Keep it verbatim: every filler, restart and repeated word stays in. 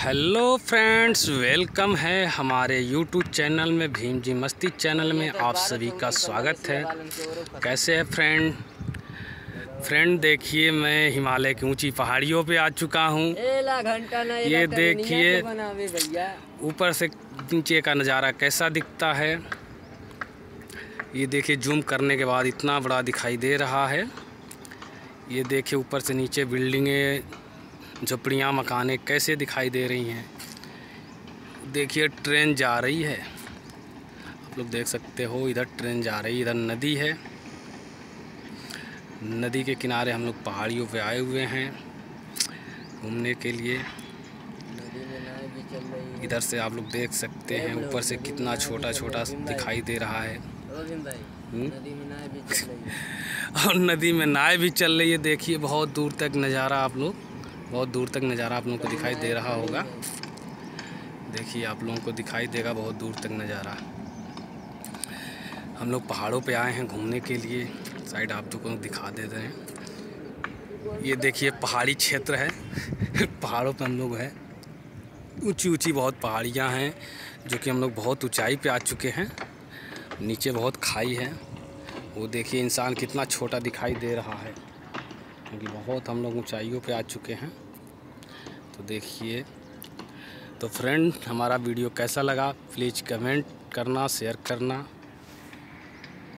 Hello friends, welcome है हमारे YouTube channel में, भीम जी मस्ती चैनल में आप सभी का स्वागत है। कैसे है फ्रेंड फ्रेंड देखिए, मैं हिमालय की ऊंची पहाड़ियों पे आ चुका हूँ। ये देखिए ऊपर से नीचे का नज़ारा कैसा दिखता है। ये देखिए जूम करने के बाद इतना बड़ा दिखाई दे रहा है। ये देखिए ऊपर से नीचे बिल्डिंगें, झोपड़ियाँ, मकानें कैसे दिखाई दे रही हैं। देखिए ट्रेन जा रही है, आप लोग देख सकते हो। इधर ट्रेन जा रही है, इधर नदी है। नदी के किनारे हम लोग पहाड़ियों पे आए हुए हैं घूमने के लिए। इधर से आप लोग देख सकते हैं ऊपर से कितना छोटा छोटा दिखाई दे रहा है। और नदी में नाव भी चल रही है। देखिए बहुत दूर तक नज़ारा आप लोग बहुत दूर तक नज़ारा आप लोगों को दिखाई दे रहा होगा। देखिए आप लोगों को दिखाई देगा बहुत दूर तक नज़ारा। हम लोग पहाड़ों पे आए हैं घूमने के लिए। साइड आप लोगों को दिखा देते हैं। ये देखिए पहाड़ी क्षेत्र है। पहाड़ों पे हम लोग हैं। ऊंची ऊंची बहुत पहाड़ियाँ हैं जो कि हम लोग बहुत ऊंचाई पे आ चुके हैं। नीचे बहुत खाई है। वो देखिए इंसान कितना छोटा दिखाई दे रहा है क्योंकि बहुत हम लोग ऊंचाइयों पे आ चुके हैं। तो देखिए, तो फ्रेंड हमारा वीडियो कैसा लगा प्लीज़ कमेंट करना, शेयर करना।